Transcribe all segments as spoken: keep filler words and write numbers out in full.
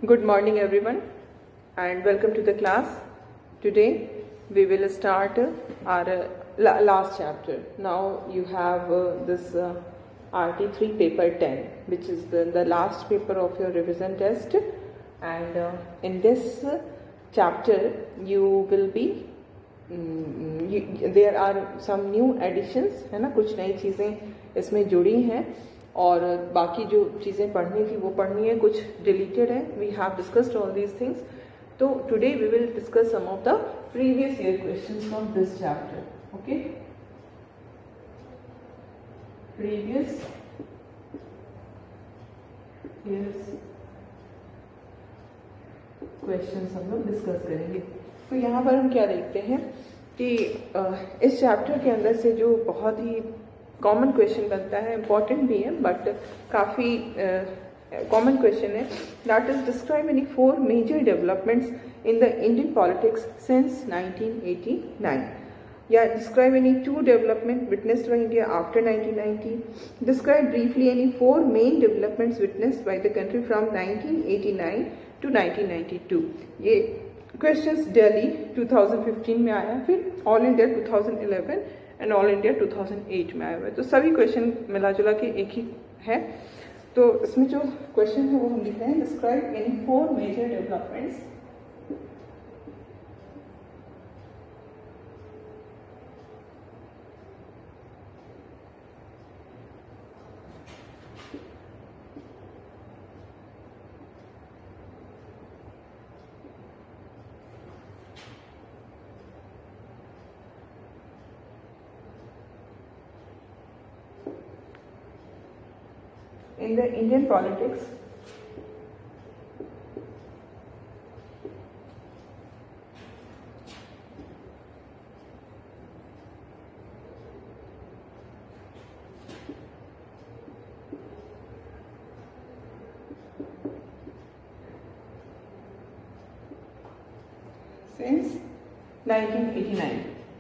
Good morning everyone and welcome to the class. Today we will start our uh, la last chapter. Now you have uh, this uh, R T three paper ten, which is the, the last paper of your revision test, and uh, in this uh, chapter you will be um, you, there are some new additions, है ना, कुछ नई चीज़ें इसमें जुड़ी हैं और बाकी जो चीज़ें पढ़नी थी वो पढ़नी है, कुछ डिलीटेड है. We have discussed all these things. तो today we will discuss some of the previous year questions from this chapter. Okay, previous years questions हम लोग डिस्कस करेंगे. तो यहाँ पर हम क्या देखते हैं कि इस चैप्टर के अंदर से जो बहुत ही कॉमन क्वेश्चन बनता है, इम्पॉर्टेंट भी है बट काफ़ी कॉमन क्वेश्चन है, that is describe any four major developments in the Indian politics since nineteen eighty nine, या describe any two development witnessed by India after nineteen ninety, describe briefly any four main developments witnessed by the country from nineteen eighty nine to nineteen ninety two. ये questions Delhi two thousand fifteen में आया, फिर all India two thousand eleven and all India two thousand eight में आया हुआ है. तो सभी क्वेश्चन मिला जुला के एक ही है. तो इसमें जो क्वेश्चन है वो हम लिखते हैं, describe any four major developments in the Indian politics since nineteen eighty nine.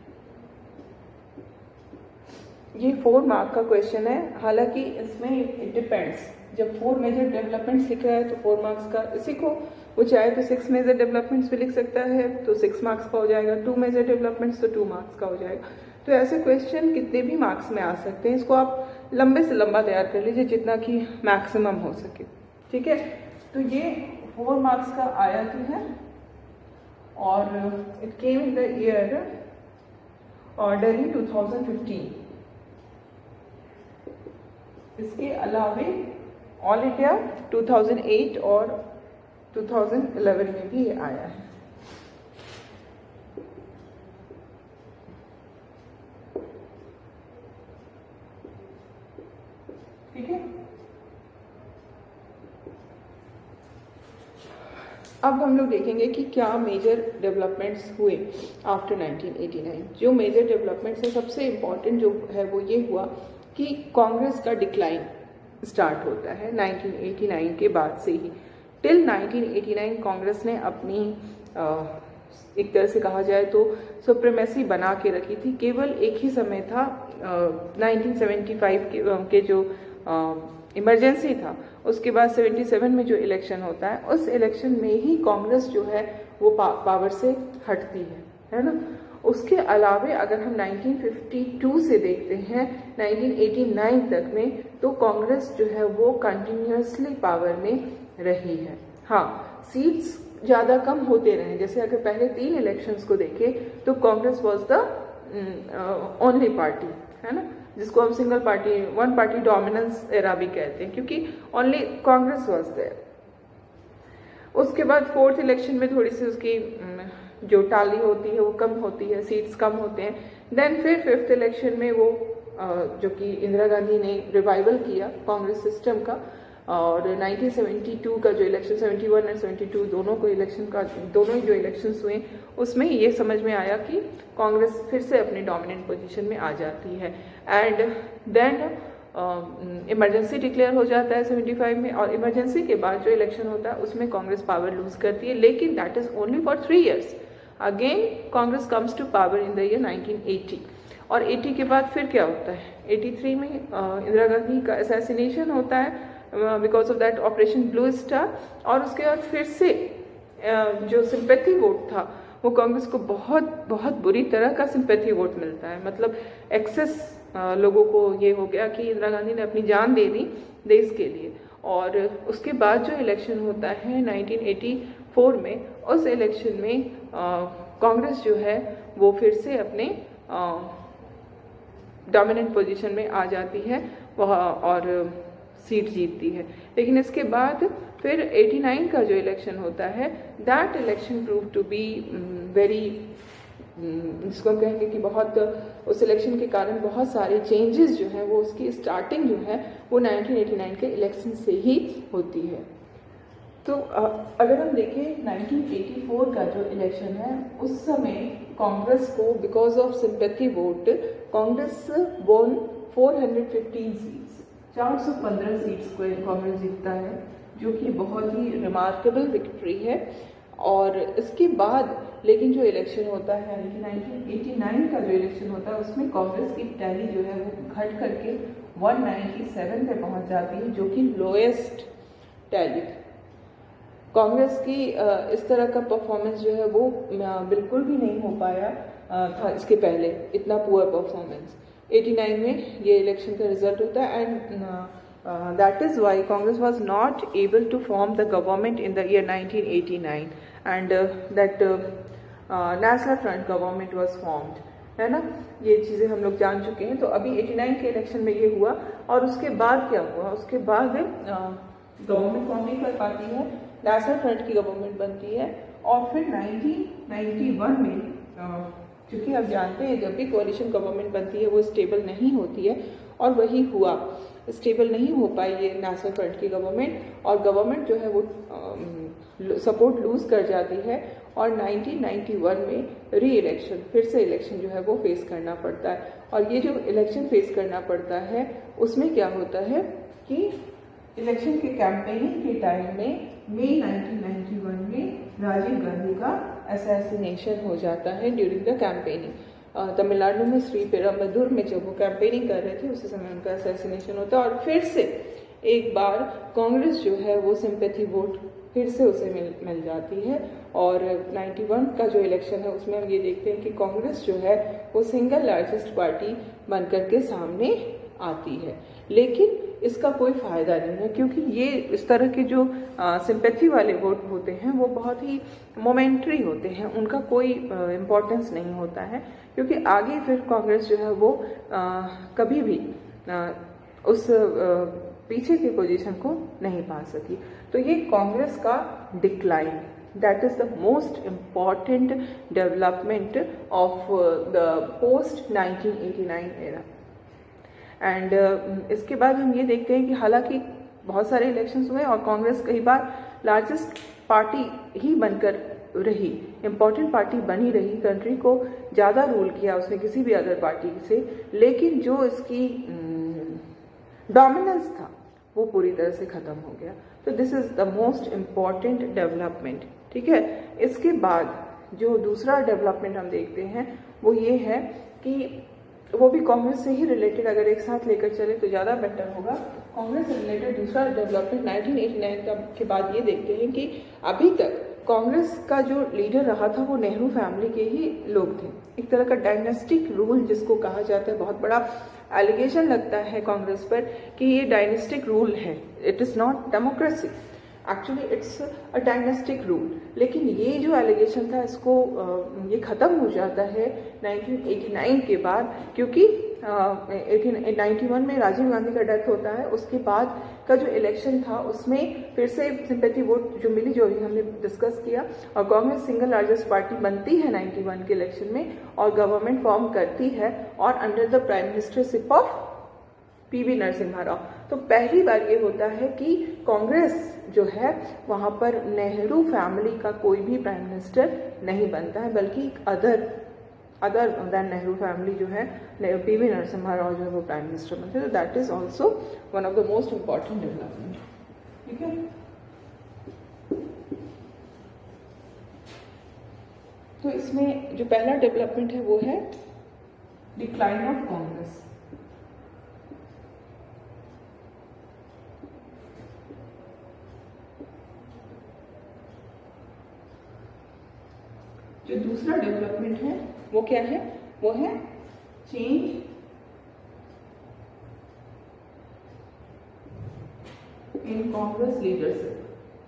ये फोर मार्क का क्वेश्चन है. हालांकि इसमें इट डिपेंड्स, जब फोर मेजर डेवलपमेंट्स लिख रहा है तो फोर मार्क्स का, इसी को वो चाहे तो सिक्स मेजर डेवलपमेंट्स भी लिख सकता है तो सिक्स मार्क्स का हो जाएगा, टू मेजर डेवलपमेंट्स तो टू मार्क्स का हो जाएगा. तो ऐसे क्वेश्चन कितने भी मार्क्स में आ सकते हैं. इसको आप लंबे से लंबा तैयार कर लीजिए जितना कि मैक्सिमम हो सके. ठीक है, तो ये फोर मार्क्स का आया तो है और it came in the year Delhi two thousand fifteen. इसके अलावे all India two thousand eight और टू थाउजेंड इलेवन में भी ये आया है. ठीक है, अब हम लोग देखेंगे कि क्या मेजर डेवलपमेंट्स हुए आफ्टर नाइनटीन एटी नाइन. जो मेजर डेवलपमेंट्स है, सबसे इम्पॉर्टेंट जो है वो ये हुआ कि कांग्रेस का डिक्लाइन स्टार्ट होता है नाइनटीन एटी नाइन के बाद से ही. Till nineteen eighty nine Congress ने अपनी आ, एक तरह से कहा जाए तो सुप्रीमेसी बना के रखी थी. केवल एक ही समय था, नाइनटीन सेवेंटी फाइव के, के जो इमरजेंसी था, उसके बाद सेवेंटी सेवन में जो इलेक्शन होता है, उस इलेक्शन में ही कांग्रेस जो है वो पा, पावर से हटती है, है ना. उसके अलावे अगर हम नाइनटीन फिफ्टी टू से देखते हैं नाइनटीन एटी नाइन तक में, तो कांग्रेस जो है वो कंटिन्यूअसली पावर में रही है. हाँ, सीट्स ज़्यादा कम होते रहे. जैसे अगर पहले तीन इलेक्शंस को देखें तो Congress was the only party, है ना, जिसको हम single party, one party dominance era भी कहते हैं, क्योंकि ओनली कांग्रेस वाज देयर. उसके बाद फोर्थ इलेक्शन में थोड़ी सी उसकी जो टाली होती है वो कम होती है, सीट्स कम होते हैं. देन फिर फिफ्थ इलेक्शन में वो जो कि इंदिरा गांधी ने रिवाइवल किया कांग्रेस सिस्टम का, और नाइनटीन सेवेंटी टू का जो election, seventy one and seventy two दोनों को इलेक्शन का, दोनों ही जो इलेक्शंस हुए उसमें ये समझ में आया कि कांग्रेस फिर से अपनी डोमिनेंट पोजीशन में आ जाती है. एंड देन इमरजेंसी डिक्लेयर हो जाता है सेवेंटी फाइव में, और इमरजेंसी के बाद जो इलेक्शन होता है उसमें कांग्रेस पावर लूज करती है, लेकिन that is only for three years. Again Congress comes to power in the year nineteen eighty. और अस्सी के बाद फिर क्या होता है, तिरासी में इंदिरा गांधी का असैसिनेशन होता है, because of that operation blue star. और उसके बाद फिर से uh, जो सिंपैथी वोट था वो कांग्रेस को बहुत बहुत बुरी तरह का सिंपैथी वोट मिलता है। मतलब एक्सेस uh, लोगों को ये हो गया कि इंदिरा गांधी ने अपनी जान दे दी देश के लिए। और उसके बाद जो इलेक्शन होता है नाइनटीन एटी फोर में, उस इलेक्शन में कांग्रेस जो है वो फिर से अपने डोमिनेंट पोजीशन में आ जाती है वह और सीट जीतती है। लेकिन इसके बाद फिर एटी नाइन का जो इलेक्शन होता है, that election prove to be very, जिसको हम कहेंगे कि बहुत, उस इलेक्शन के कारण बहुत सारे चेंजेस जो हैं वो उसकी स्टार्टिंग जो है वो नाइनटीन एटी नाइन के इलेक्शन से ही होती है। तो अगर हम देखें नाइनटीन एटी फोर का जो इलेक्शन है, उस समय कांग्रेस को because of sympathy vote Congress won four hundred fifteen seats, चार सौ पंद्रह सीट्स को कांग्रेस जीतता है, जो कि बहुत ही रिमार्केबल विक्ट्री है। और इसके बाद लेकिन जो इलेक्शन होता है यानी कि नाइनटीन एटी नाइन का जो इलेक्शन होता है उसमें कांग्रेस की टैली जो है वो घट करके वन नाइंटी सेवन पे पहुंच जाती है, जो कि लोएस्ट टैली। कांग्रेस की इस तरह का परफॉर्मेंस जो है वो बिल्कुल भी नहीं हो पाया था इसके पहले, इतना पुअर परफॉर्मेंस। एटी नाइन में ये इलेक्शन का रिजल्ट होता है and that is why Congress was not able to form the government in the year nineteen eighty nine and that national front government was formed, है ना। ये चीज़ें हम लोग जान चुके हैं। तो अभी एटी नाइन के इलेक्शन में ये हुआ और उसके बाद क्या हुआ, उसके बाद गवर्नमेंट फॉर्म नहीं कर पाती है, नेशनल फ्रंट की गवर्नमेंट बनती है। और फिर नाइनटीन नाइंटी वन में क्योंकि आप जानते हैं जब भी कोalition गवर्नमेंट बनती है वो स्टेबल नहीं होती है, और वही हुआ, स्टेबल नहीं हो पाई ये नेशनल फ्रंट की गवर्नमेंट, और गवर्नमेंट जो है वो सपोर्ट लूज कर जाती है। और नाइनटीन नाइंटी वन में री इलेक्शन, फिर से इलेक्शन जो है वो फेस करना पड़ता है। और ये जो इलेक्शन फेस करना पड़ता है उसमें क्या होता है कि इलेक्शन के कैंपेनिंग के टाइम में मई नाइनटीन नाइंटी वन में राजीव गांधी का असैसिनेशन हो जाता है ड्यूरिंग द कैंपेनिंग। तमिलनाडु में श्री पेरम्बदूर में जब वो कैंपेनिंग कर रहे थे उसी समय उनका असैसिनेशन होता है। और फिर से एक बार कांग्रेस जो है वो सिंपैथी वोट फिर से उसे मिल मिल जाती है। और नाइंटी वन का जो इलेक्शन है उसमें हम ये देखते हैं कि कांग्रेस जो है वो सिंगल लार्जेस्ट पार्टी बनकर के सामने आती है। लेकिन इसका कोई फायदा नहीं है, क्योंकि ये इस तरह के जो सिंपैथी वाले वोट होते हैं वो बहुत ही मोमेंट्री होते हैं, उनका कोई इम्पोर्टेंस नहीं होता है, क्योंकि आगे फिर कांग्रेस जो है वो आ, कभी भी आ, उस आ, पीछे की पोजीशन को नहीं पा सकी। तो ये कांग्रेस का decline, that is the most important development of the post nineteen eighty nine era. And uh, इसके बाद हम ये देखते हैं कि हालांकि बहुत सारे इलेक्शंस हुए और कांग्रेस कई बार लार्जेस्ट पार्टी ही बनकर रही, इम्पॉर्टेंट पार्टी बनी रही, कंट्री को ज़्यादा रूल किया उसने किसी भी अदर पार्टी से, लेकिन जो इसकी डोमिनेंस था वो पूरी तरह से ख़त्म हो गया। तो this is the most important development, ठीक है। इसके बाद जो दूसरा डेवलपमेंट हम देखते हैं वो ये है कि वो भी कांग्रेस से ही रिलेटेड, अगर एक साथ लेकर चले तो ज़्यादा बेटर होगा। कांग्रेस से रिलेटेड दूसरा डेवलपमेंट नाइनटीन एटी नाइन का के बाद ये देखते हैं कि अभी तक कांग्रेस का जो लीडर रहा था वो नेहरू फैमिली के ही लोग थे, एक तरह का डायनेस्टिक रूल जिसको कहा जाता है। बहुत बड़ा एलिगेशन लगता है कांग्रेस पर कि ये डायनेस्टिक रूल है, it is not democracy, actually it's a dynastic rule. लेकिन ये जो एलिगेशन था इसको ये ख़त्म हो जाता है नाइनटीन एटी नाइन के बाद, क्योंकि एटीन नाइंटी वन में राजीव गांधी का डेथ होता है। उसके बाद का जो इलेक्शन था उसमें फिर से सिंपैथी वोट जो मिली, जो अभी हमने डिस्कस किया, और कांग्रेस सिंगल लार्जेस्ट पार्टी बनती है नाइंटी वन के इलेक्शन में और गवर्नमेंट फॉर्म करती है, और under the prime ministership of PV Narasimha Rao. तो पहली बार ये होता है कि कांग्रेस जो है वहाँ पर नेहरू फैमिली का कोई भी प्राइम मिनिस्टर नहीं बनता है, बल्कि other other than Nehru family जो है पीवी नरसिम्हा राव जो है वो प्राइम मिनिस्टर बनते हैं। तो that is also one of the most important development, ठीक है। तो इसमें जो पहला डेवलपमेंट है वो है डिक्लाइन ऑफ कांग्रेस। जो दूसरा डेवलपमेंट है वो क्या है, वो है चेंज इन कांग्रेस लीडरशिप।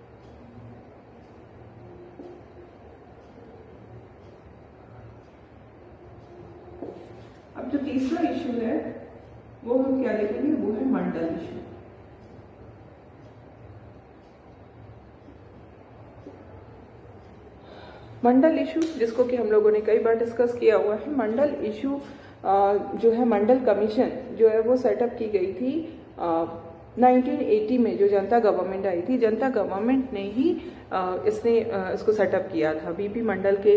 अब जो तीसरा इशू है वो हम क्या लिखेंगे, वो है मंडल इशू। मंडल इशू जिसको कि हम लोगों ने कई बार डिस्कस किया हुआ है। मंडल इशू जो है, मंडल कमीशन जो है वो सेटअप की गई थी नाइनटीन एटी में, जो जनता गवर्नमेंट आई थी। जनता गवर्नमेंट ने ही आ, इसने आ, इसको सेटअप किया था। बीपी मंडल के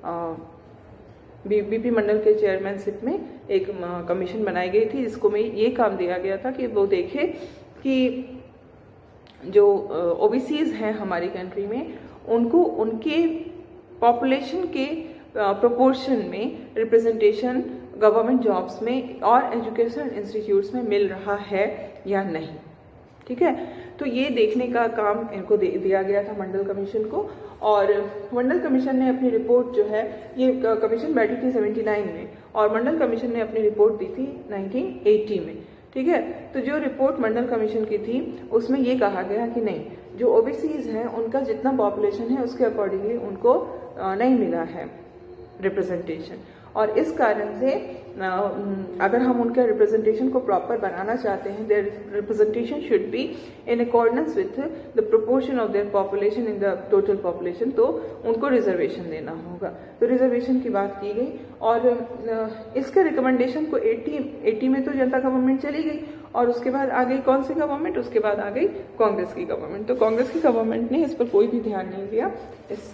बीपी मंडल के चेयरमैनशिप में एक कमीशन बनाई गई थी, जिसको में ये काम दिया गया था कि वो देखे कि जो ओबीसीज हैं हमारी कंट्री में, उनको उनके पॉपुलेशन के प्रोपोर्शन में रिप्रेजेंटेशन गवर्नमेंट जॉब्स में और एजुकेशन इंस्टीट्यूट्स में मिल रहा है या नहीं। ठीक है, तो ये देखने का काम इनको दे दिया गया था मंडल कमीशन को। और मंडल कमीशन ने अपनी रिपोर्ट जो है, ये कमीशन बैठी थी सेवेंटी नाइन में और मंडल कमीशन ने अपनी रिपोर्ट दी थी नाइनटीन एटी में। ठीक है, तो जो रिपोर्ट मंडल कमीशन की थी उसमें ये कहा गया कि नहीं, जो ओबीसीज हैं उनका जितना पॉपुलेशन है उसके अकॉर्डिंगली उनको नहीं मिला है रिप्रेजेंटेशन। और इस कारण से अगर हम उनके रिप्रेजेंटेशन को प्रॉपर बनाना चाहते हैं, their representation should be in accordance with the proportion of their population in the total population, तो उनको रिजर्वेशन देना होगा। तो रिजर्वेशन की बात की गई और इसके रिकमेंडेशन को एटी एटी में तो जनता गवर्नमेंट चली गई और उसके बाद आ गई कौन सी गवर्नमेंट, उसके बाद आ गई कांग्रेस की गवर्नमेंट। तो कांग्रेस की गवर्नमेंट ने इस पर कोई भी ध्यान नहीं दिया, इस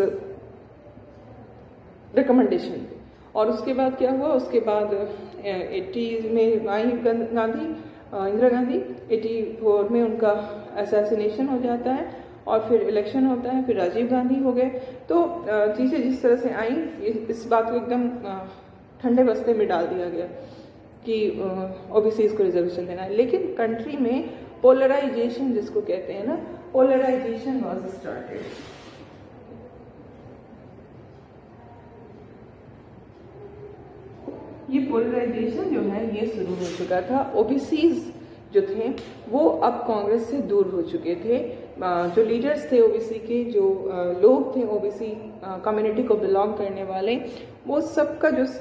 रिकमेंडेशन पे। और उसके बाद क्या हुआ, उसके बाद एटी में आई गांधी, इंदिरा गांधी, एटी फोर में उनका असैसिनेशन हो जाता है और फिर इलेक्शन होता है, फिर राजीव गांधी हो गए। तो चीज़ें जिस तरह से आई, इस बात को एकदम ठंडे बस्ते में डाल दिया गया कि ओबीसीज को रिजर्वेशन देना है। लेकिन कंट्री में पोलराइजेशन जिसको कहते हैं ना, पोलराइजेशन वाज स्टार्टेड। ये पोलराइजेशन जो है ये शुरू हो चुका था। ओबीसीज जो थे वो अब कांग्रेस से दूर हो चुके थे। जो लीडर्स थे ओबीसी के, जो लोग थे ओबीसी कम्युनिटी को बिलोंग करने वाले, वो सबका जो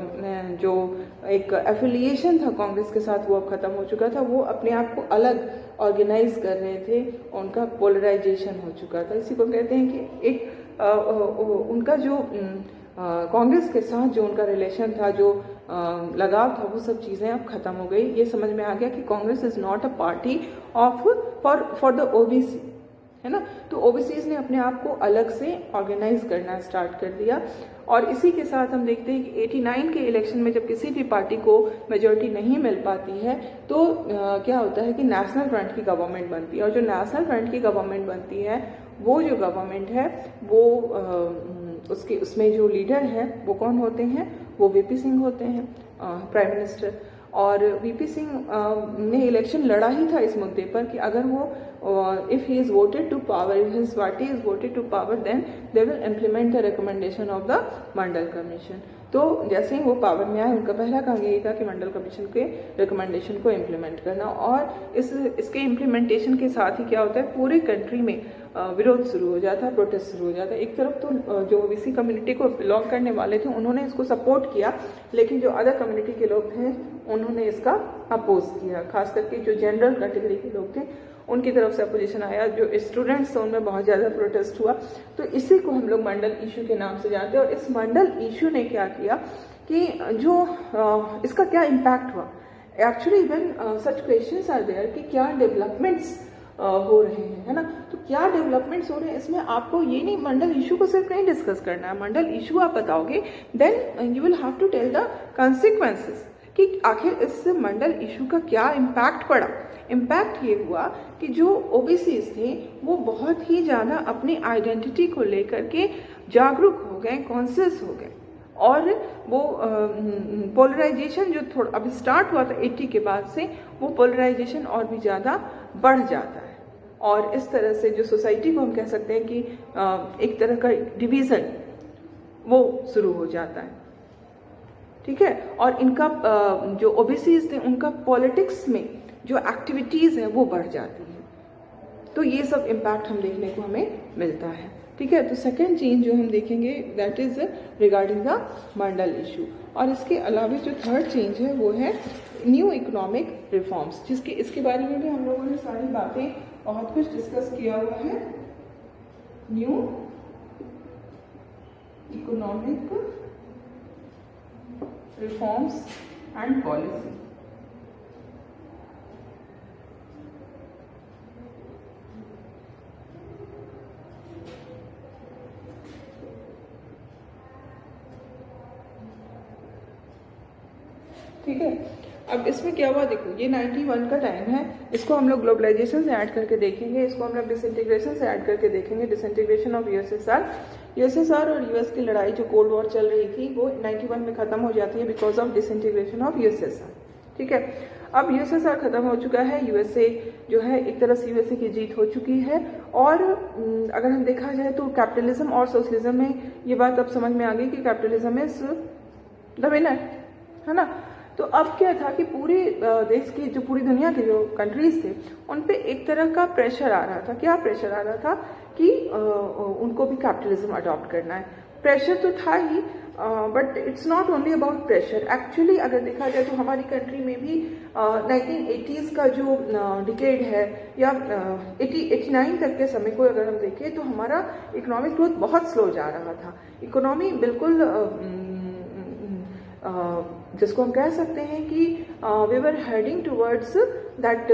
जो एक एफिलिएशन था कांग्रेस के साथ वो अब खत्म हो चुका था। वो अपने आप को अलग ऑर्गेनाइज कर रहे थे, उनका पोलराइजेशन हो चुका था। इसी को कहते हैं कि एक आ, आ, उनका जो कांग्रेस के साथ जो उनका रिलेशन था, जो लगाव था, वो सब चीज़ें अब खत्म हो गई। ये समझ में आ गया कि Congress is not a party of for for the OBC, है ना। तो ओबीसीज ने अपने आप को अलग से ऑर्गेनाइज करना स्टार्ट कर दिया। और इसी के साथ हम देखते हैं कि एटी नाइन के इलेक्शन में जब किसी भी पार्टी को मेजॉरिटी नहीं मिल पाती है तो आ, क्या होता है कि नेशनल फ्रंट की गवर्नमेंट बनती है। और जो नेशनल फ्रंट की गवर्नमेंट बनती है, वो जो गवर्नमेंट है वो आ, उसके उसमें जो लीडर है वो कौन होते हैं, वो वीपी सिंह होते हैं, प्राइम मिनिस्टर। और वीपी सिंह ने इलेक्शन लड़ा ही था इस मुद्दे पर कि अगर वो if he is voted to power, if his party is voted to power, then they will implement the recommendation of the Mandal commission. तो जैसे ही वो पावर में आए, उनका पहला काम यही था कि मंडल कमीशन के रिकमेंडेशन को इम्प्लीमेंट करना। और इस इसके इम्प्लीमेंटेशन के साथ ही क्या होता है, पूरी कंट्री में विरोध शुरू हो जाता है, प्रोटेस्ट शुरू हो जाता है। एक तरफ तो जो ओबीसी कम्युनिटी को बिलोंग करने वाले थे उन्होंने इसको सपोर्ट किया, लेकिन जो अदर कम्युनिटी के लोग थे उन्होंने इसका अपोज किया। खास करके जो जनरल कैटेगरी के लोग थे उनकी तरफ से अपोजिशन आया। जो स्टूडेंट्स थे उनमें बहुत ज़्यादा प्रोटेस्ट हुआ। तो इसी को हम लोग मंडल इशू के नाम से जानते हैं। और इस मंडल इशू ने क्या किया कि जो इसका क्या इम्पैक्ट हुआ, actually even such questions are there कि क्या डेवलपमेंट्स हो रहे हैं, है ना। तो क्या डेवलपमेंट्स हो रहे हैं, इसमें आपको ये नहीं मंडल इशू को सिर्फ नहीं डिस्कस करना है। मंडल इशू आप बताओगे, then you will have to tell the consequences कि आखिर इस मंडल इशू का क्या इम्पैक्ट पड़ा। इम्पैक्ट ये हुआ कि जो ओबीसीज थे वो बहुत ही ज़्यादा अपनी आइडेंटिटी को लेकर के जागरूक हो गए, कॉन्शियस हो गए। और वो पोलराइजेशन जो थोड़ा अभी स्टार्ट हुआ था एटी के बाद से, वो पोलराइजेशन और भी ज़्यादा बढ़ जाता है। और इस तरह से जो सोसाइटी को हम कह सकते हैं कि एक तरह का डिवीज़न वो शुरू हो जाता है, ठीक है। और इनका जो ओबीसीज थे उनका पॉलिटिक्स में जो एक्टिविटीज़ हैं वो बढ़ जाती है। तो ये सब इम्पैक्ट हम देखने को हमें मिलता है, ठीक है। तो सेकेंड चेंज जो हम देखेंगे that is regarding the Mandal issue. और इसके अलावा जो थर्ड चेंज है वो है न्यू इकोनॉमिक रिफॉर्म्स, जिसके इसके बारे में भी हम लोगों ने सारी बातें बहुत कुछ डिस्कस किया हुआ है। New economic reforms and policy. ठीक है। अब इसमें क्या हुआ देखो, ये इक्यानवे का टाइम है, इसको हम लोग ग्लोबलाइजेशन से ऐड करके देखेंगे, इसको हम लोग डिसइंटीग्रेशन से ऐड करके देखेंगे। डिसइंटीग्रेशन ऑफ यूएसएसआर, यूएसएसआर और यूएस की लड़ाई जो कोल्ड वॉर चल रही थी वो इक्यानवे में खत्म हो जाती है because of disintegration of USSR, ठीक है। अब यूएसएसआर खत्म हो चुका है, यूएसए जो है एक तरह से यूएसए की जीत हो चुकी है। और अगर हम देखा जाए तो कैपिटलिज्म और सोशलिज्म में ये बात अब समझ में आ गई कि कैपिटलिज्म इज द विनर, है ना। तो अब क्या था कि पूरे देश की जो पूरी दुनिया के जो कंट्रीज थे उन पे एक तरह का प्रेशर आ रहा था। क्या प्रेशर आ रहा था कि उनको भी कैपिटलिज्म अडॉप्ट करना है। प्रेशर तो था ही, but it's not only about pressure. Actually अगर देखा जाए तो हमारी कंट्री में भी नाइनटीन एटीज़ का जो डिकेड है या एटी एटी नाइन तक के समय को अगर हम देखें तो हमारा इकोनॉमिक ग्रोथ बहुत स्लो जा रहा था। इकोनॉमी बिल्कुल Uh, जिसको हम कह सकते हैं कि we were heading towards that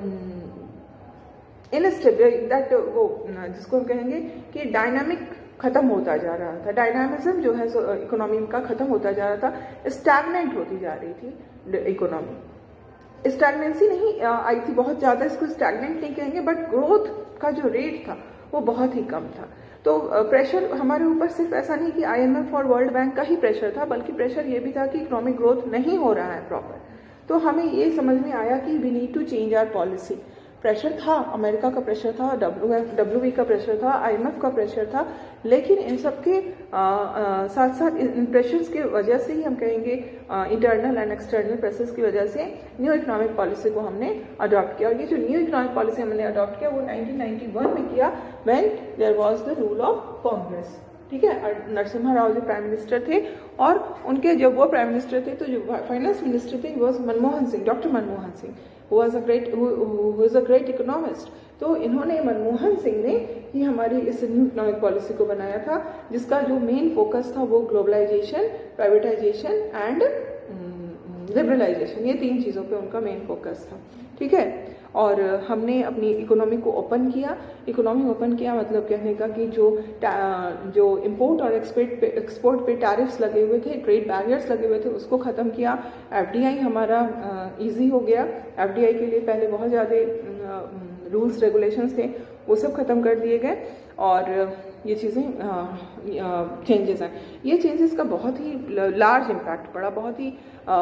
instable, that वो जिसको हम कहेंगे कि डायनामिक खत्म होता जा रहा था। डायनामिज्म जो है इकोनॉमी का खत्म होता जा रहा था, स्टैग्नेंट होती जा रही थी इकोनॉमी। स्टैग्नेंसी नहीं आई थी बहुत ज्यादा, इसको स्टैग्नेंट नहीं कहेंगे, बट ग्रोथ का जो रेट था वो बहुत ही कम था। तो प्रेशर हमारे ऊपर सिर्फ ऐसा नहीं कि आईएमएफ और वर्ल्ड बैंक का ही प्रेशर था, बल्कि प्रेशर ये भी था कि इकोनॉमिक ग्रोथ नहीं हो रहा है प्रॉपर। तो हमें ये समझ में आया कि we need to change our policy. Pressure था, अमेरिका का प्रेशर था, डब्ल्यू डब्ल्यू का प्रेशर था, आईएमएफ का प्रेशर था, लेकिन इन सब के साथ साथ इन प्रेशर्स की वजह से ही हम कहेंगे इंटरनल एंड एक्सटर्नल प्रेशर्स की वजह से न्यू इकोनॉमिक पॉलिसी को हमने अडॉप्ट किया। और ये जो न्यू इकोनॉमिक पॉलिसी हमने अडॉप्ट किया वो नाइनटीन नाइंटी वन में किया, when there was the rule of Congress, ठीक है। नरसिम्हा राव जो प्राइम मिनिस्टर थे, और उनके जब वो प्राइम मिनिस्टर थे तो जो फाइनेंस मिनिस्टर थे was Manmohan Singh, doctor Manmohan Singh, who was a great who, who was a great economist। तो इन्होंने, मनमोहन सिंह ने ही हमारी इस न्यू इकोनॉमिक पॉलिसी को बनाया था, जिसका जो मेन फोकस था वो ग्लोबलाइजेशन, प्राइवेटाइजेशन एंड लिबरलाइजेशन, ये तीन चीज़ों पे उनका मेन फोकस था, ठीक है। और हमने अपनी इकोनॉमी को ओपन किया। इकोनॉमी ओपन किया मतलब कहने का कि जो जो इंपोर्ट और एक्सपोर्ट पे एक्सपोर्ट पे टैरिफ्स लगे हुए थे, ट्रेड बैरियर्स लगे हुए थे, उसको ख़त्म किया। एफडीआई हमारा इजी हो गया। एफडीआई के लिए पहले बहुत ज़्यादा रूल्स रेगुलेशंस थे, वो सब खत्म कर दिए गए, और ये चीज़ें चेंजेस हैं। ये चेंजेस का बहुत ही लार्ज इम्पैक्ट पड़ा, बहुत ही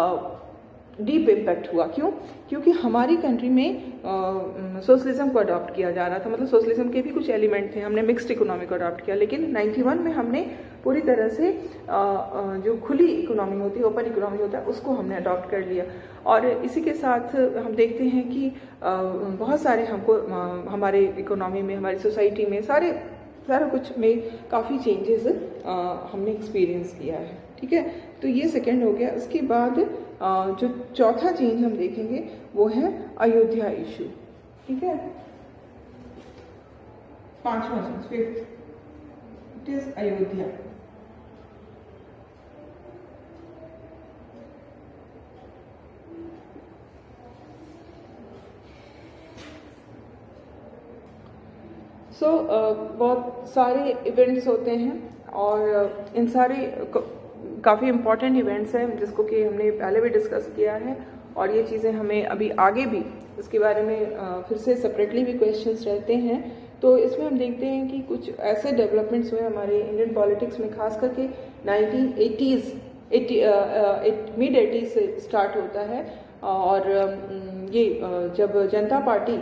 डीप इम्पैक्ट हुआ। क्यों? क्योंकि हमारी कंट्री में सोशलिज्म को अडॉप्ट किया जा रहा था, मतलब सोशलिज्म के भी कुछ एलिमेंट थे। हमने मिक्स्ड इकोनॉमी को अडॉप्ट किया, लेकिन इक्यानवे में हमने पूरी तरह से आ, जो खुली इकोनॉमी होती है, ओपन इकोनॉमी होता है, उसको हमने अडॉप्ट कर लिया। और इसी के साथ हम देखते हैं कि आ, बहुत सारे हमको आ, हमारे इकोनॉमी में, हमारी सोसाइटी में, सारे सारा कुछ में काफ़ी चेंजेस हमने एक्सपीरियंस किया है, ठीक है। तो ये सेकेंड हो गया। उसके बाद जो चौथा चेंज हम देखेंगे वो है अयोध्या इशू, ठीक है। पांचवा change, fifth, it is Ayodhya. So so, uh, बहुत सारे इवेंट्स होते हैं, और uh, इन सारे काफ़ी इम्पॉर्टेंट इवेंट्स हैं जिसको कि हमने पहले भी डिस्कस किया है, और ये चीज़ें हमें अभी आगे भी इसके बारे में uh, फिर से सेपरेटली भी क्वेश्चंस रहते हैं। तो इसमें हम देखते हैं कि कुछ ऐसे डेवलपमेंट्स हुए हमारे इंडियन पॉलिटिक्स में, खास करके नाइनटीन एटीज़ मिड एटीज़ से स्टार्ट होता है। और uh, ये uh, जब जनता पार्टी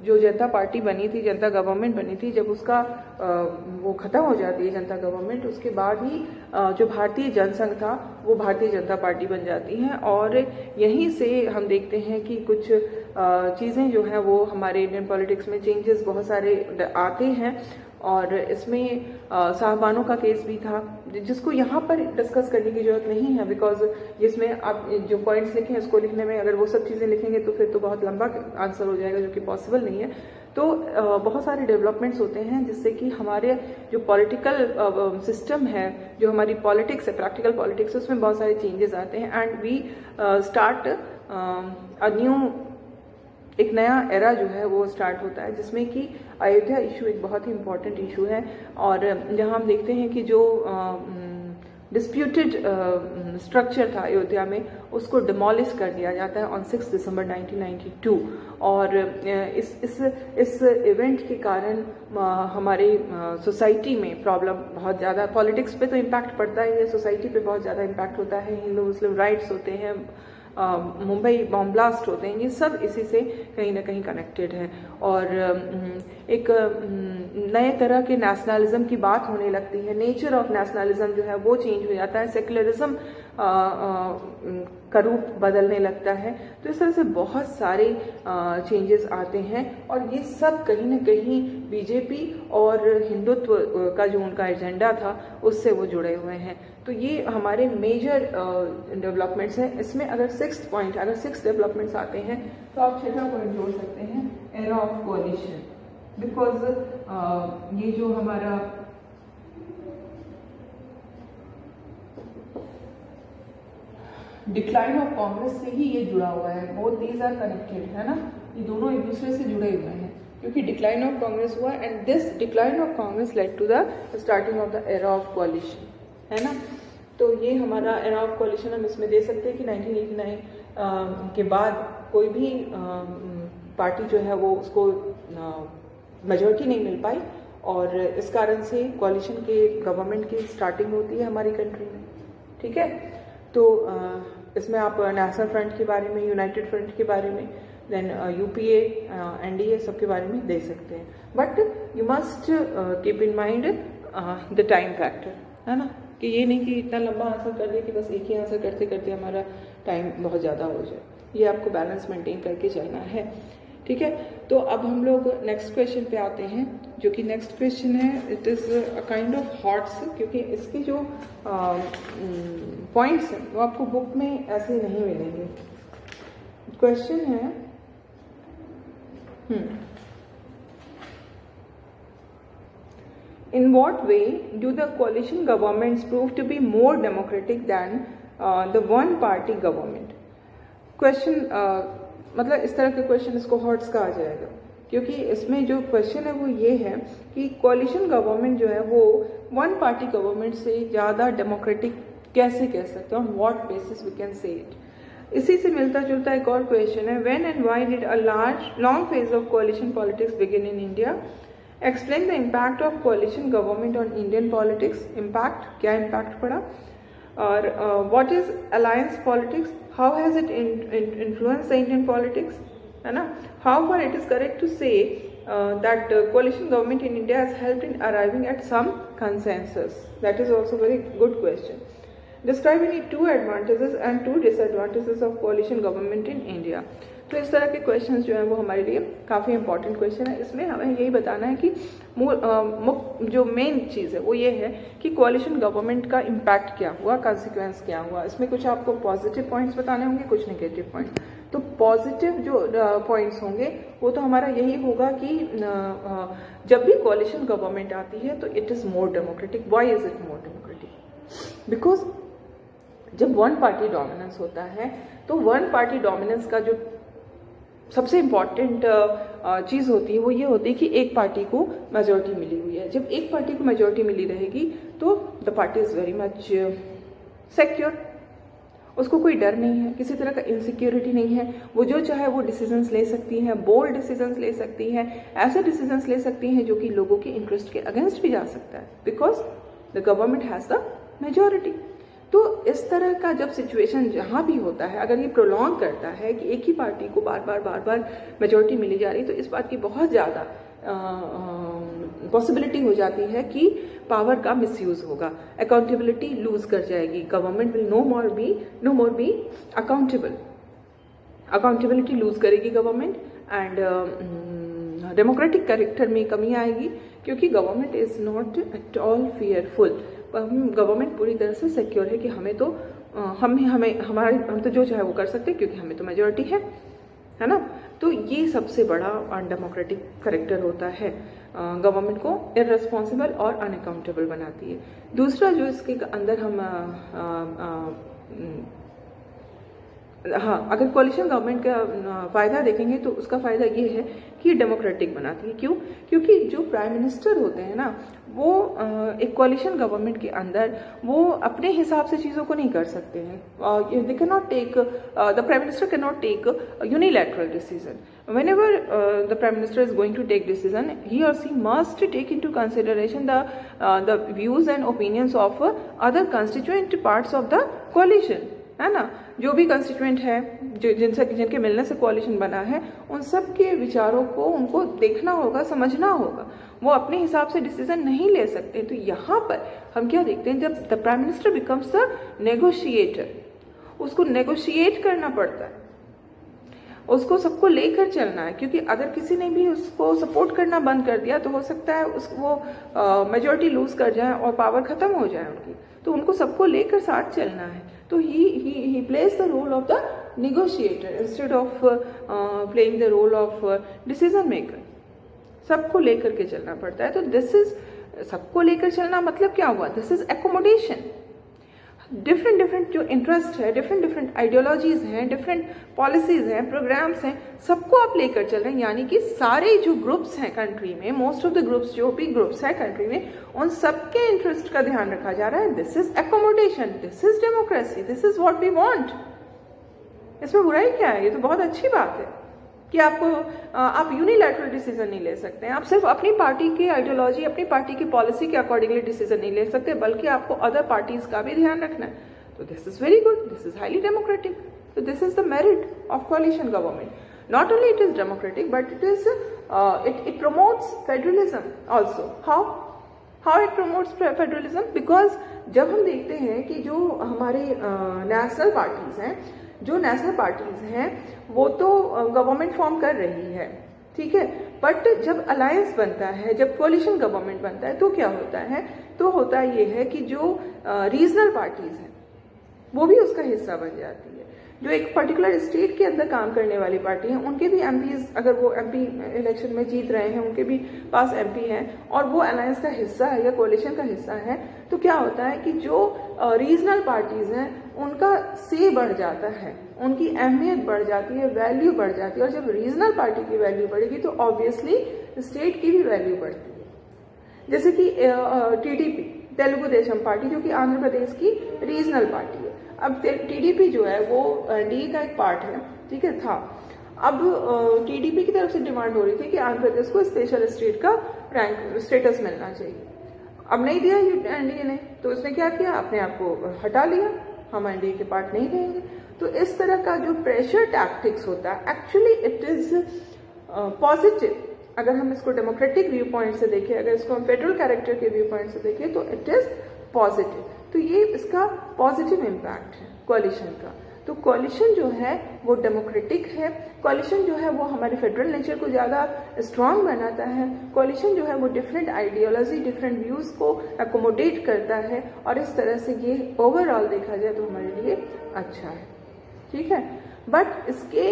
जो जनता पार्टी बनी थी, जनता गवर्नमेंट बनी थी, जब उसका वो खत्म हो जाती है जनता गवर्नमेंट, उसके बाद ही जो भारतीय जनसंघ था वो भारतीय जनता पार्टी बन जाती है। और यहीं से हम देखते हैं कि कुछ चीज़ें जो हैं वो हमारे इंडियन पॉलिटिक्स में चेंजेस बहुत सारे आते हैं। और इसमें साहबानों का केस भी था, जिसको यहाँ पर डिस्कस करने की जरूरत नहीं है, बिकॉज जिसमें आप जो पॉइंट्स लिखे हैं उसको लिखने में अगर वो सब चीज़ें लिखेंगे तो फिर तो बहुत लंबा आंसर हो जाएगा, जो कि पॉसिबल नहीं है। तो बहुत सारे डेवलपमेंट्स होते हैं जिससे कि हमारे जो पॉलिटिकल सिस्टम है, जो हमारी पॉलिटिक्स है, प्रैक्टिकल पॉलिटिक्स है, उसमें बहुत सारे चेंजेस आते हैं and we start a new, एक नया एरा जो है वो स्टार्ट होता है, जिसमें कि अयोध्या इशू एक बहुत ही इम्पोर्टेंट इशू है। और जहां हम देखते हैं कि जो डिस्प्यूटेड स्ट्रक्चर था अयोध्या में, उसको डिमोलिश कर दिया जाता है on six December nineteen ninety two. और इस इस इस इवेंट के कारण हमारे सोसाइटी में प्रॉब्लम बहुत ज़्यादा, पॉलिटिक्स पे तो इम्पैक्ट पड़ता है, सोसाइटी पे बहुत ज़्यादा इम्पैक्ट होता है। हिंदू मुस्लिम राइट्स होते हैं, मुंबई बॉम्ब ब्लास्ट होते हैं, ये सब इसी से कहीं ना कहीं कनेक्टेड है। और एक नए तरह के नेशनलिज्म की बात होने लगती है, नेचर ऑफ नेशनलिज्म जो है वो चेंज हो जाता है, सेकुलरिज्म का रूप बदलने लगता है। तो इस तरह से बहुत सारे चेंजेस आते हैं और ये सब कहीं ना कहीं बीजेपी और हिंदुत्व का जो उनका एजेंडा था उससे वो जुड़े हुए हैं। तो ये हमारे मेजर डेवलपमेंट्स हैं। इसमें अगर सिक्स पॉइंट अगर सिक्स डेवलपमेंट्स आते हैं तो आप छठा पॉइंट जोड़ सकते हैं, एरा ऑफ कोalition, बिकॉज ये जो हमारा डिक्लाइन ऑफ कांग्रेस से ही ये जुड़ा हुआ है, बोथ दीज आर कनेक्टेड, है ना, ये दोनों एक दूसरे से जुड़े हुए हैं, क्योंकि डिक्लाइन ऑफ कांग्रेस हुआ and this decline of Congress led to the starting of the era of coalition, है ना। तो ये हमारा एरा ऑफ कोalition हम इसमें दे सकते हैं कि नाइनटीन एटी नाइन के बाद कोई भी पार्टी जो है वो उसको मेजॉरिटी नहीं मिल पाई और इस कारण से कोalition के गवर्नमेंट की स्टार्टिंग होती है हमारी कंट्री में, ठीक है। तो इसमें आप नेशनल फ्रंट के बारे में, यूनाइटेड फ्रंट के बारे में, देन यूपीए, एनडीए सब के बारे में दे सकते हैं, but you must keep in mind the time factor, है ना, कि ये नहीं कि इतना लंबा आंसर कर दे कि बस एक ही आंसर करते करते हमारा टाइम बहुत ज़्यादा हो जाए। ये आपको बैलेंस मेंटेन करके चलना है, ठीक है। तो अब हम लोग नेक्स्ट क्वेश्चन पे आते हैं, जो कि नेक्स्ट क्वेश्चन है, it is a kind of hots, क्योंकि इसके जो पॉइंट्स हैं वो आपको बुक में ऐसे नहीं मिलेंगे। क्वेश्चन है, हम्म In what way do the coalition governments prove to be more democratic than uh, the one-party government? Question uh, मतलब इस तरह के क्वेश्चन इसको हॉट्स कहा जाएगा, क्योंकि इसमें जो क्वेश्चन है वो ये है कि कोalition गवर्नमेंट जो है वो वन पार्टी गवर्नमेंट से ज़्यादा डेमोक्रेटिक कैसे कह सकते हैं, on what basis we can say it. इसी से मिलता जुलता एक और क्वेश्चन है, when and why did a large long phase of coalition politics begin in India? Explain the impact of coalition government on Indian politics. Impact, क्या impact पड़ा? और what is alliance politics, how has it influence the Indian politics, है ना। How far it is correct to say that coalition government in India has helped in arriving at some consensus? That is also very good question. Describe any two advantages and two disadvantages of coalition government in India. तो इस तरह के questions जो हैं वो हमारे लिए काफ़ी इंपॉर्टेंट क्वेश्चन है। इसमें हमें यही बताना है कि मुख्य जो मेन चीज़ है वो ये है कि कोalition गवर्नमेंट का इम्पैक्ट क्या हुआ, कॉन्सिक्वेंस क्या हुआ। इसमें कुछ आपको पॉजिटिव पॉइंट्स बताने होंगे, कुछ नेगेटिव पॉइंट। तो पॉजिटिव जो पॉइंट्स होंगे वो तो हमारा यही होगा कि जब भी कोalition गवर्नमेंट आती है तो it is more democratic. Why is it more democratic? Because जब वन पार्टी डोमिनेंस होता है तो वन पार्टी डोमिनेंस का जो सबसे इम्पॉर्टेंट चीज़ होती है वो ये होती है कि एक पार्टी को मेजॉरिटी मिली हुई है। जब एक पार्टी को मेजॉरिटी मिली रहेगी तो the party is very much secure, उसको कोई डर नहीं है, किसी तरह का इनसिक्योरिटी नहीं है। वो जो चाहे वो डिसीजंस ले सकती है, बोल्ड डिसीजंस ले सकती है, ऐसे डिसीजंस ले सकती हैं जो कि लोगों के इंटरेस्ट के अगेंस्ट भी जा सकता है, because the government has the majority. तो इस तरह का जब सिचुएशन जहाँ भी होता है, अगर ये प्रोलॉन्ग करता है कि एक ही पार्टी को बार बार बार बार मेजोरिटी मिली जा रही, तो इस बात की बहुत ज़्यादा पॉसिबिलिटी हो जाती है कि पावर का मिसयूज होगा, अकाउंटेबिलिटी लूज कर जाएगी, government will no more be no more be accountable, accountability lose करेगी गवर्नमेंट, एंड डेमोक्रेटिक कैरेक्टर में कमी आएगी, क्योंकि government is not at all fearful. Government पूरी तरह से सिक्योर है कि हमें तो हम हमें हमारे हम तो जो चाहे वो कर सकते हैं, क्योंकि हमें तो मेजोरिटी है है ना। तो ये सबसे बड़ा अनडेमोक्रेटिक करेक्टर होता है, गवर्नमेंट को इररेस्पॉन्सिबल और अनअकाउंटेबल बनाती है। दूसरा जो इसके अंदर हम आ, आ, आ, हाँ, अगर कोलिशन गवर्नमेंट का फ़ायदा देखेंगे तो उसका फ़ायदा ये है कि ये डेमोक्रेटिक बनाती है। क्यों? क्योंकि जो प्राइम मिनिस्टर होते हैं ना, वो एक कोलिशन गवर्नमेंट के अंदर वो अपने हिसाब से चीज़ों को नहीं कर सकते हैं। They can not take the prime minister can not take unilateral decision. whenever uh, the prime minister is going to take decision, he or she must take into consideration the uh, the views and opinions of uh, other constituent parts of the coalition, है ना। जो भी constituent है, जो जिनसे जिनके मिलने से कोalition बना है, उन सब के विचारों को उनको देखना होगा, समझना होगा। वो अपने हिसाब से डिसीजन नहीं ले सकते। तो यहाँ पर हम क्या देखते हैं, जब the prime minister becomes the negotiator, उसको नेगोशिएट करना पड़ता है, उसको सबको लेकर चलना है। क्योंकि अगर किसी ने भी उसको सपोर्ट करना बंद कर दिया तो हो सकता है उस वो मेजॉरिटी लूज कर जाए और पावर खत्म हो जाए उनकी। तो उनको सबको लेकर साथ चलना है। तो he he he plays the role of the negotiator instead of playing the role of decision maker. सबको लेकर के चलना पड़ता है। तो दिस इज सबको लेकर चलना मतलब क्या हुआ, this is accommodation. Different different जो इंटरेस्ट है, डिफरेंट डिफरेंट आइडियोलॉजीज हैं, डिफरेंट पॉलिसीज हैं, प्रोग्राम्स हैं, सबको आप लेकर चल रहे हैं। यानी कि सारे जो ग्रुप्स हैं कंट्री में, मोस्ट ऑफ द ग्रुप्स जो भी ग्रुप्स हैं कंट्री में, उन सबके इंटरेस्ट का ध्यान रखा जा रहा है। This is accommodation, this is democracy, this is what we want. इसमें बुराई क्या है? ये तो बहुत अच्छी बात है कि आपको आप यूनिलैटरल डिसीजन नहीं ले सकते हैं। आप सिर्फ अपनी पार्टी की आइडियोलॉजी, अपनी पार्टी की पॉलिसी के अकॉर्डिंगली डिसीजन नहीं ले सकते, बल्कि आपको अदर पार्टीज का भी ध्यान रखना है। तो this is very good, this is highly democratic. तो this is the merit of coalition government. Not only it is democratic but it is it it promotes federalism also. How how it promotes federalism? Because जब हम देखते हैं कि जो हमारे national uh, parties हैं, जो नेशनल पार्टीज हैं वो तो गवर्नमेंट फॉर्म कर रही है, ठीक है, बट जब अलायंस बनता है, जब कोalition गवर्नमेंट बनता है, तो क्या होता है? तो होता ये है कि जो रीजनल पार्टीज हैं वो भी उसका हिस्सा बन जाती है। जो एक पर्टिकुलर स्टेट के अंदर काम करने वाली पार्टी है, उनके भी एमपीज, अगर वो एमपी इलेक्शन में जीत रहे हैं, उनके भी पास एमपी हैं और वो अलायंस का हिस्सा है या कोalition का हिस्सा है, तो क्या होता है कि जो रीजनल पार्टीज हैं उनका से बढ़ जाता है, उनकी अहमियत बढ़ जाती है, वैल्यू बढ़ जाती है। और जब रीजनल पार्टी की वैल्यू बढ़ेगी तो ऑब्वियसली स्टेट की भी वैल्यू बढ़ती है। जैसे कि टीडीपी, तेलुगु देशम पार्टी, जो कि आंध्र प्रदेश की रीजनल पार्टी है। अब टीडीपी जो है वो एनडीए का एक पार्ट है, ठीक है, था। अब टीडीपी की तरफ से डिमांड हो रही थी कि आंध्र प्रदेश को स्पेशल स्टेट का रैंक स्टेटस मिलना चाहिए। अब नहीं दिया एनडीए ने, तो उसने क्या किया, अपने आप को हटा लिया, हम एनडीए के पार्ट नहीं रहेंगे। तो इस तरह का जो प्रेशर टैक्टिक्स होता है, एक्चुअली इट इज पॉजिटिव। अगर हम इसको डेमोक्रेटिक व्यू पॉइंट से देखें, अगर इसको हम फेडरल कैरेक्टर के व्यू पॉइंट से देखें, तो इट इज पॉजिटिव। तो ये इसका पॉजिटिव इम्पैक्ट है कोalition का। तो कोalition जो है वो डेमोक्रेटिक है, कोalition जो है वो हमारे फेडरल नेचर को ज़्यादा स्ट्रांग बनाता है, कोalition जो है वो डिफरेंट आइडियोलॉजी, डिफरेंट व्यूज़ को अकोमोडेट करता है, और इस तरह से ये ओवरऑल देखा जाए तो हमारे लिए अच्छा है, ठीक है। बट इसके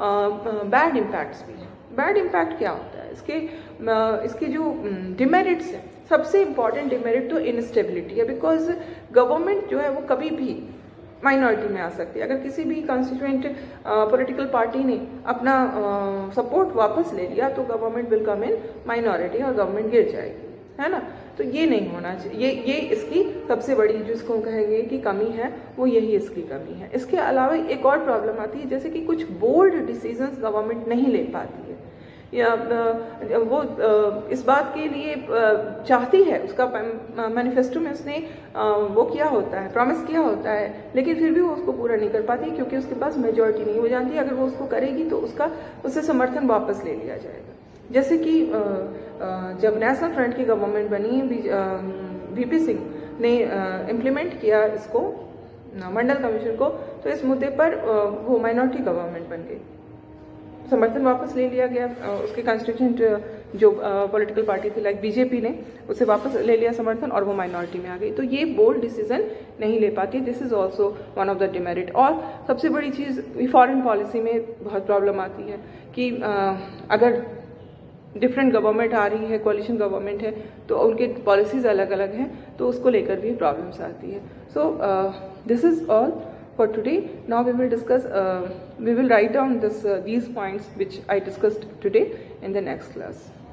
बैड इम्पैक्ट्स भी हैं। बैड इम्पैक्ट क्या होता है? इसके uh, इसके जो डिमेरिट्स हैं, सबसे इम्पॉर्टेंट डिमेरिट तो इनस्टेबिलिटी है। बिकॉज गवर्नमेंट जो है वो कभी भी माइनॉरिटी में आ सकती है। अगर किसी भी कॉन्स्टिट्यूएंट पॉलिटिकल पार्टी ने अपना सपोर्ट uh, वापस ले लिया तो government will come in minority और गवर्नमेंट गिर जाएगी, है ना। तो ये नहीं होना चाहिए। ये ये इसकी सबसे बड़ी जिसको कहेंगे कि कमी है, वो यही इसकी कमी है। इसके अलावा एक और प्रॉब्लम आती है, जैसे कि कुछ बोल्ड डिसीजंस गवर्नमेंट नहीं ले पाती है। या वो इस बात के लिए चाहती है, उसका मैनिफेस्टो में उसने वो किया होता है, प्रॉमिस किया होता है, लेकिन फिर भी वो उसको पूरा नहीं कर पाती क्योंकि उसके पास मेजॉरिटी नहीं। वो जानती है अगर वो उसको करेगी तो उसका उससे समर्थन वापस ले लिया जाएगा। जैसे कि जब नेशनल फ्रंट की गवर्नमेंट बनी, वीपी सिंह ने इम्प्लीमेंट किया इसको, मंडल कमीशन को, तो इस मुद्दे पर वो माइनॉरिटी गवर्नमेंट बन गई, समर्थन वापस ले लिया गया। उसके कॉन्स्टिट्यूंट जो पॉलिटिकल पार्टी थी लाइक बीजेपी ने उसे वापस ले लिया समर्थन और वो माइनॉरिटी में आ गई। तो ये बोल्ड डिसीजन नहीं ले पाती, this is also one of the demerit. और सबसे बड़ी चीज़ फॉरेन पॉलिसी में बहुत प्रॉब्लम आती है कि अगर डिफरेंट गवर्नमेंट आ रही है, कोalition गवर्नमेंट है, तो उनके पॉलिसीज अलग अलग हैं, तो उसको लेकर भी प्रॉब्लम्स आती है। So this is all for today. Now we will discuss, uh, we will write down this uh, these points which I discussed today in the next class.